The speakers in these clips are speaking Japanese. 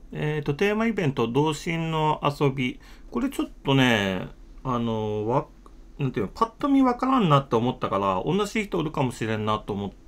テーマイベント、同心の遊び。これちょっとね、なんていうの、パッと見わからんなって思ったから、同じ人おるかもしれんなと思って、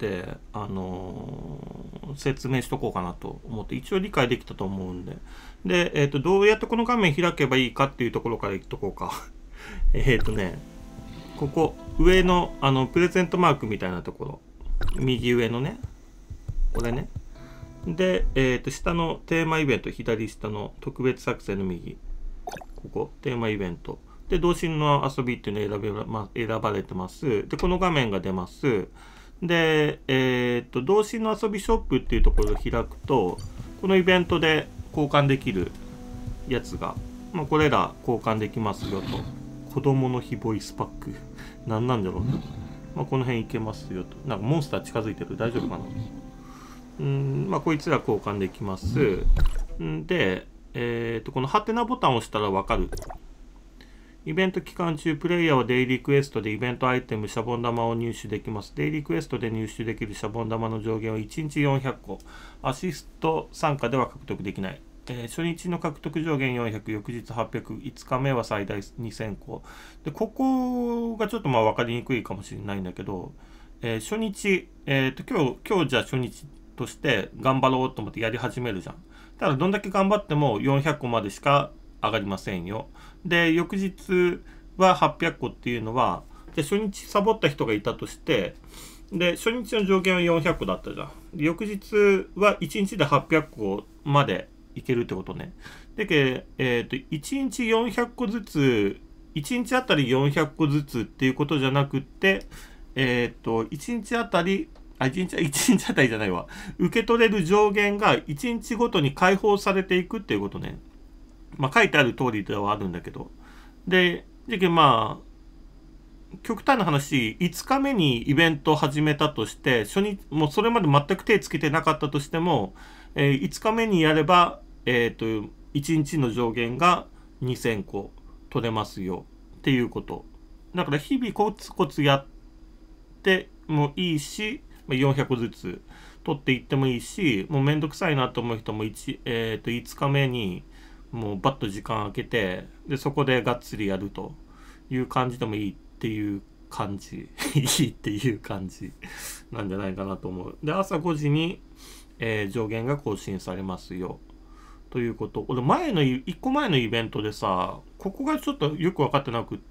説明しとこうかなと思って、一応理解できたと思うんで。で、どうやってこの画面開けばいいかっていうところからいっとこうか。ね、ここ、上の、プレゼントマークみたいなところ。右上のね、これね。で、下のテーマイベント、左下の特別作戦の右、ここ、テーマイベント。で、同心の遊びっていうのを選ばれてます。で、この画面が出ます。で、同心の遊びショップっていうところを開くと、このイベントで交換できるやつが、まあ、これら交換できますよと。子供の日ボイスパック。何なんだろうな。まあ、この辺いけますよと。なんかモンスター近づいてる。大丈夫かな。まあ、こいつら交換できます。で、このハテナボタンを押したらわかる。イベント期間中、プレイヤーはデイリークエストでイベントアイテム、シャボン玉を入手できます。デイリークエストで入手できるシャボン玉の上限は1日400個。アシスト参加では獲得できない。初日の獲得上限400、翌日800、5日目は最大2000個。で、ここがちょっとまあ分かりにくいかもしれないんだけど、初日、今日じゃあ初日として頑張ろうと思ってやり始めるじゃん。ただどんだけ頑張っても400個までしか上がりませんよ。で、翌日は800個っていうのは、で初日サボった人がいたとして、で、初日の上限は400個だったじゃん。翌日は1日で800個までいけるってことね。で1日400個ずつ、1日あたり400個ずつっていうことじゃなくって、1日あたり、1日あたりじゃないわ。受け取れる上限が1日ごとに解放されていくっていうことね。まあ書いてある通りではあるんだけど。で、まあ、極端な話、5日目にイベントを始めたとして、初日、もうそれまで全く手つけてなかったとしても、5日目にやれば、1日の上限が2000個取れますよっていうこと。だから日々コツコツやってもいいし、400個ずつ取っていってもいいし、もうめんどくさいなと思う人も5日目にもうバッと時間空けて、で、そこでがっつりやるという感じでもいいっていう感じ。いいっていう感じなんじゃないかなと思う。で、朝5時に、上限が更新されますよ。ということ。俺1個前のイベントでさ、ここがちょっとよく分かってなくって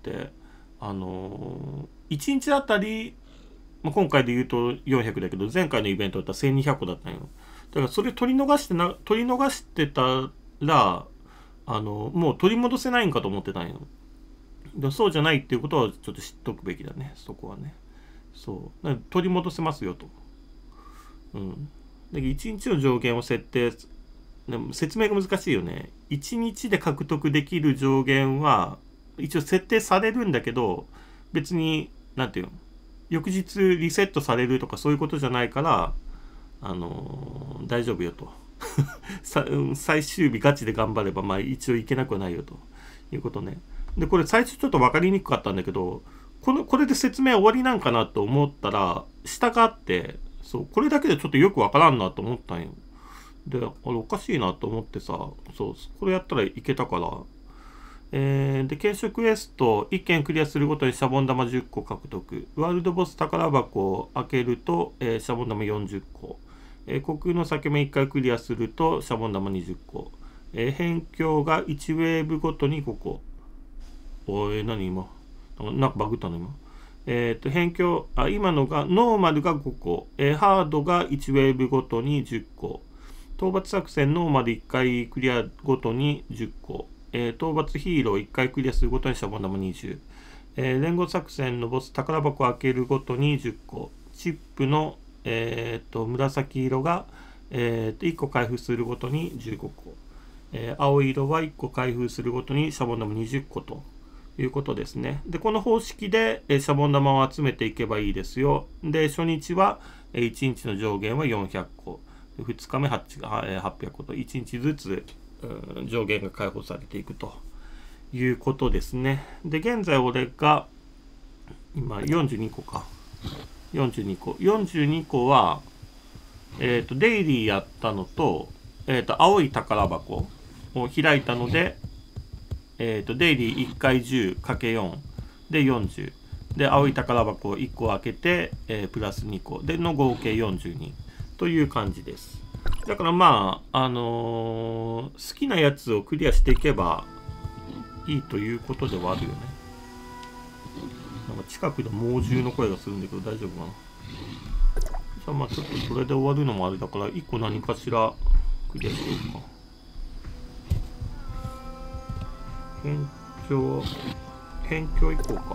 、1日あたり、まあ、今回で言うと400だけど、前回のイベントだったら1200個だったんよ。だからそれ取り逃してたら、もう取り戻せないんかと思ってたんよ。でもそうじゃないっていうことはちょっと知っとくべきだね、そこはね。そう。取り戻せますよと。うん。で、1日の上限を設定、でも説明が難しいよね。1日で獲得できる上限は、一応設定されるんだけど、別に、なんていうの、翌日リセットされるとかそういうことじゃないから、大丈夫よと。最終日ガチで頑張れば、まあ一応いけなくはないよということね。で、これ最初ちょっと分かりにくかったんだけど、これで説明終わりなんかなと思ったら、下があって、そう、これだけでちょっとよく分からんなと思ったんよ。で、あれおかしいなと思ってさ、そう、これやったらいけたから、で、検証クエスト1件クリアするごとにシャボン玉10個獲得。ワールドボス宝箱を開けると、シャボン玉40個。虚空の裂け目1回クリアするとシャボン玉20個。辺境が1ウェーブごとに5個。何今なんかバグったの今。辺境、今のが、ノーマルが5個。ハードが1ウェーブごとに10個。討伐作戦ノーマル1回クリアごとに10個。討伐ヒーロー1回クリアするごとにシャボン玉20。連合作戦のボス宝箱を開けるごとに10個。チップの、紫色が、1個開封するごとに15個。青色は1個開封するごとにシャボン玉20個ということですね。で、この方式で、シャボン玉を集めていけばいいですよ。で、初日は、1日の上限は400個。2日目800個と1日ずつ上限が解放されていくということですね。で、現在俺が今42個か。42個。42個は、デイリーやったのと、 青い宝箱を開いたので、出入り1回 10×4 で40で、青い宝箱を1個開けて、プラス2個での合計42という感じです。だからまあ好きなやつをクリアしていけばいいということではあるよね。なんか近くで猛獣の声がするんだけど大丈夫かな。じゃあまあちょっとそれで終わるのもあれだから1個何かしらクリアしておくか。辺境行こうか。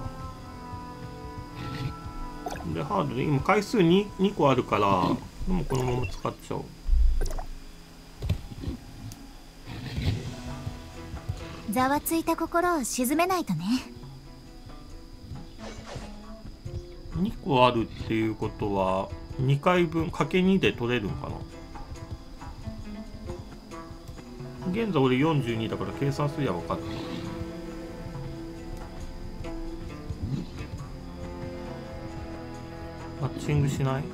でハードで今回数 2個あるからでもこのまま使っちゃおう。 ざわついた心を鎮めないとね。 2個あるっていうことは2回分かけ2で取れるんかな。現在俺42だから計算すりゃ分かった。マッチングしない？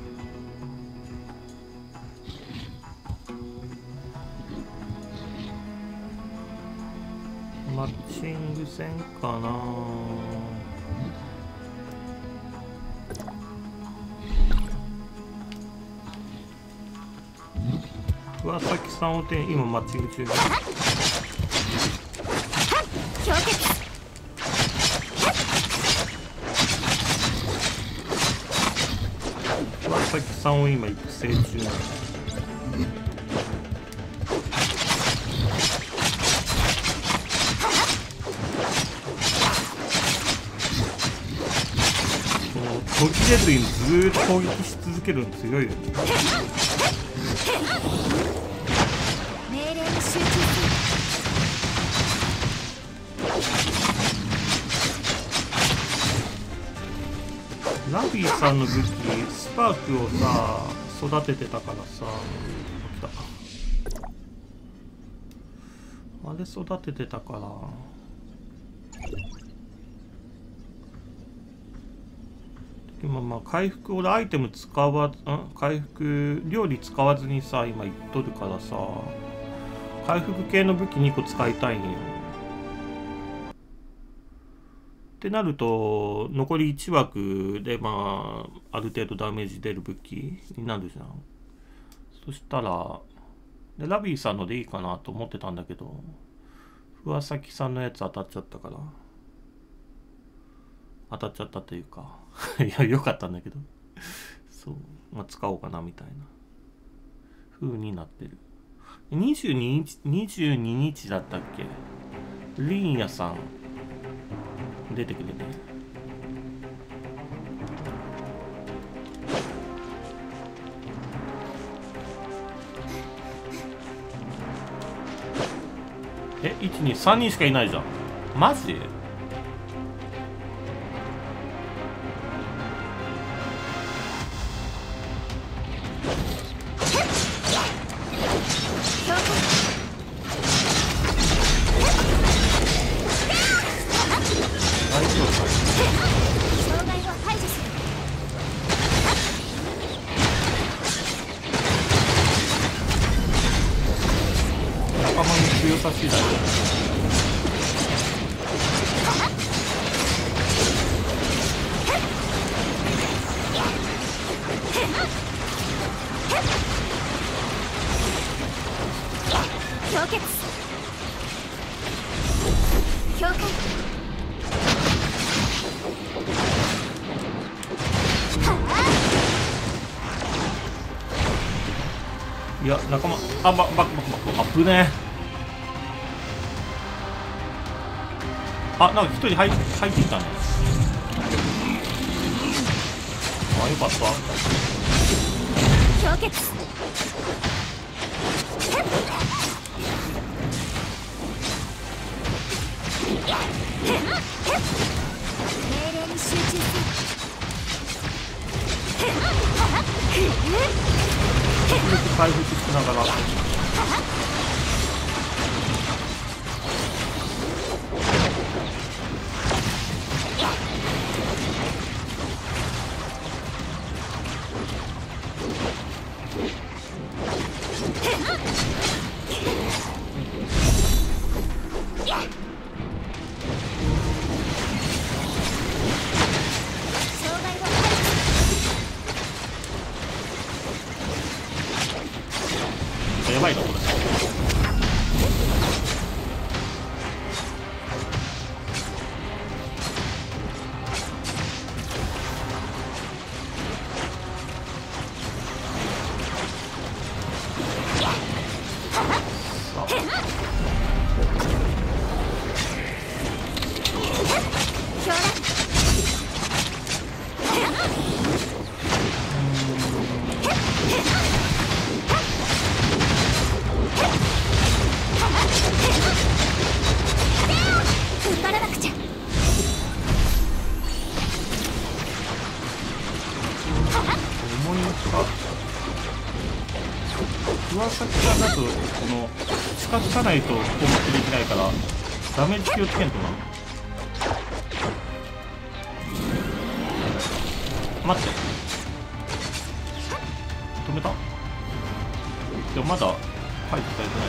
マッチングせんかな。桑崎さんを今マッチング中だ。桑崎さんを今育成中なの。途切れずにずーっと攻撃し続けるの強いよね。 命令に集中する。 ラビーさんの武器スパークをさ育ててたからさ、来たあれ育ててたから今まあ回復俺アイテム使わず回復料理使わずにさ今いっとるからさ回復系の武器2個使いたいんよ。ってなると残り1枠でまあある程度ダメージ出る武器になるじゃん。そしたらでラビーさんのでいいかなと思ってたんだけど桑崎さんのやつ当たっちゃったから当たっちゃったというかいや良かったんだけどそうまあ使おうかなみたいな風になってる。22日だったっけリンヤさん出てくるね。123人しかいないじゃん。マジ？いや仲間危ねえ。なんか一人入ってきたね。よかった。 氷結命令に集中する。 回復しながらかやばいなこれ。上先がだとこの近づかないと攻撃できないからダメージ気をつけんとな。待って、止めた。でもまだ解除されて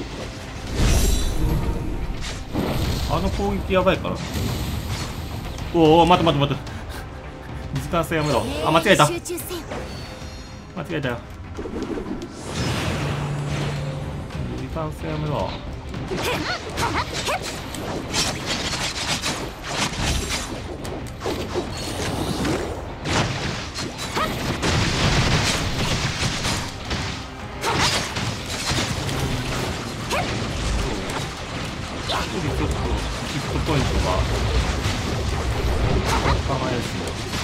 ない。あの攻撃やばいから。おお、待って待って待って、時間制やめろ。あ、間違えた、間違えたよ。時間制やめろ。ちょっとヒットポイントが考えるし、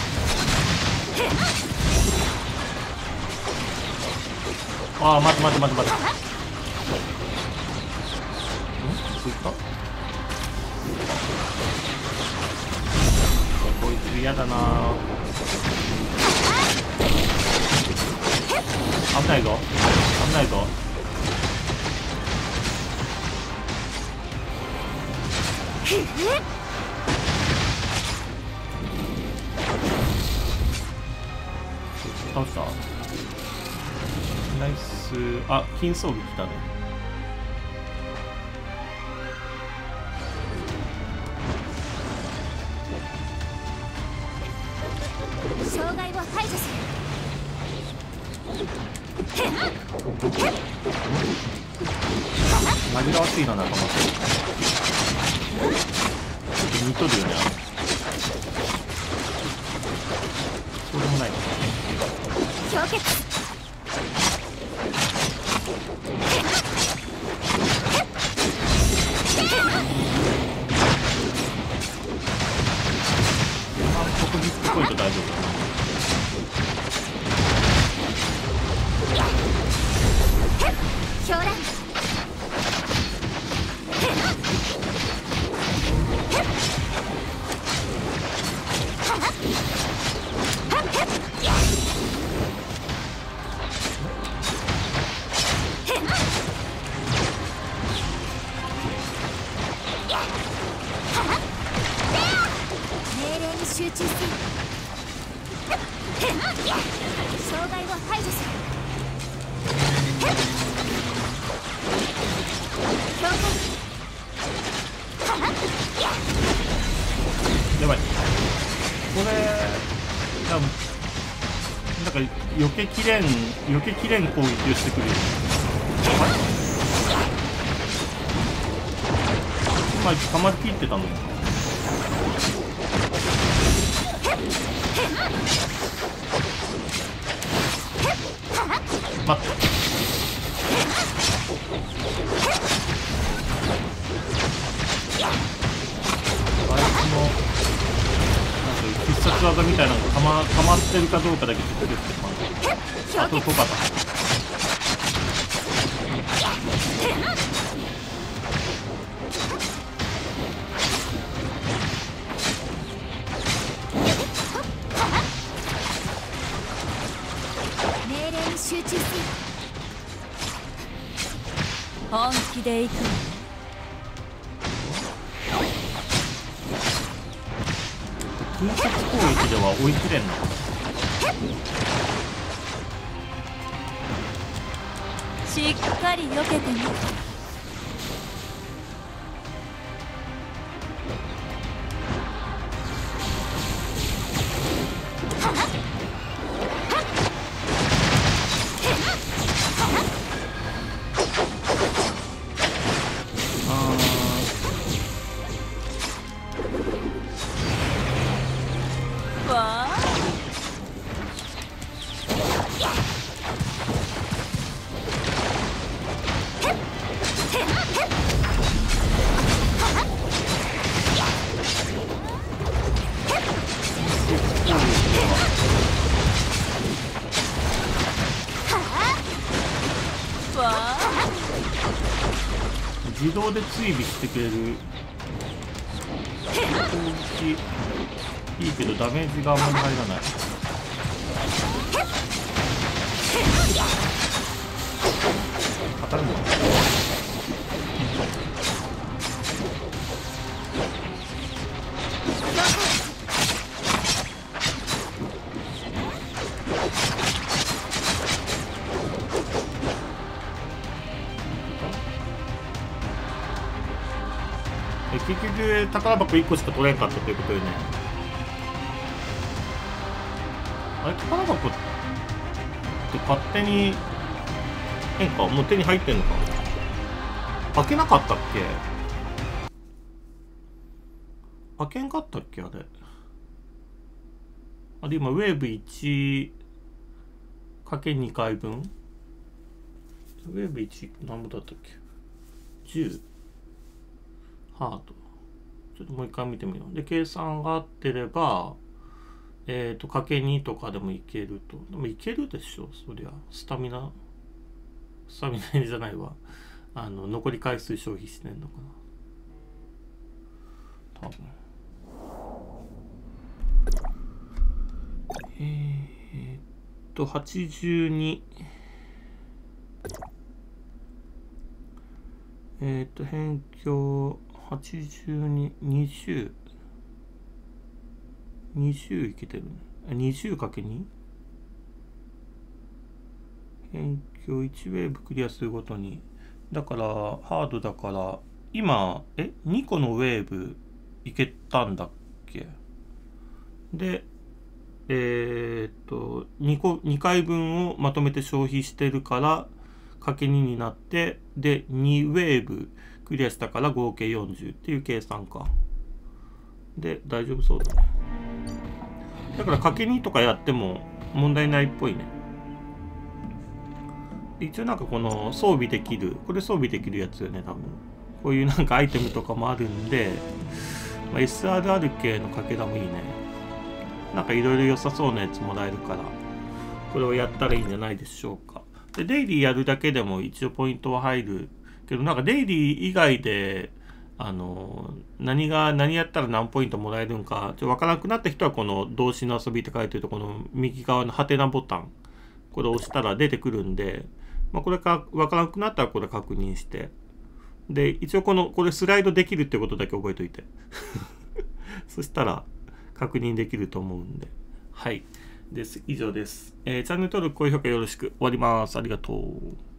ああ、待って待って待って待って、こいつ嫌だな。危ないぞ、危ないぞ。倒した。ナイス。あ、金装備来たね。 障害を排除する。 紛らわしいな、仲間と。ちょっと似とるよね。そうでもないのか。 氷結。 ここヒットポイント大丈夫。 狂乱。命令に集中せよ。障害を排除する。 やばい。これなんか避けきれん攻撃をしてくるよ。今捕まりきってたの。待って、あいつの必殺技みたいなのがたまってるかどうかだけチェックして感じ。あとトカだ。 命令に集中せよ。 本気で行く。 空接攻撃では追い切れんの。 しっかり避けてみる。 わあ、 自動で追尾してくれる攻撃いいけどダメージがあんまり入らない。当たるの結局宝箱1個しか取れんかったということよね。あれ宝箱って勝手に変かもう手に入ってんのか。開けなかったっけ。開けんかったっけあれ。あれ今ウェーブ1かけ2回分。ウェーブ1何ぼだったっけ。10ハート。ちょっともう一回見てみよう。で計算が合ってればかけ2とかでもいけると。でもいけるでしょそりゃ。スタミナじゃないわ。残り回数消費してんのかな多分。82辺境82、20いけてるね。20かけ 2？ 辺境1ウェーブクリアするごとに。だから、ハードだから、今、2個のウェーブいけたんだっけ。で、2回分をまとめて消費してるから、かけ2になって、で、2ウェーブクリアしたから合計40っていう計算か。で、大丈夫そうだね。だからかけ2とかやっても問題ないっぽいね。一応なんかこの装備できる、これ装備できるやつよね、多分。こういうなんかアイテムとかもあるんで、SRR 系のかけ玉いいね。なんかいろいろ良さそうなやつもらえるから、これをやったらいいんじゃないでしょうか。で、デイリーやるだけでも一応ポイントは入るけど、なんかデイリー以外で、何やったら何ポイントもらえるんか、わからなくなった人はこの動詞の遊びって書いてるとこの右側のハテナボタン、これを押したら出てくるんで、これかわからなくなったらこれ確認して。で、一応これスライドできるってことだけ覚えといて。そしたら確認できると思うんで。はい。です。以上です。チャンネル登録、高評価よろしく。終わります。ありがとう。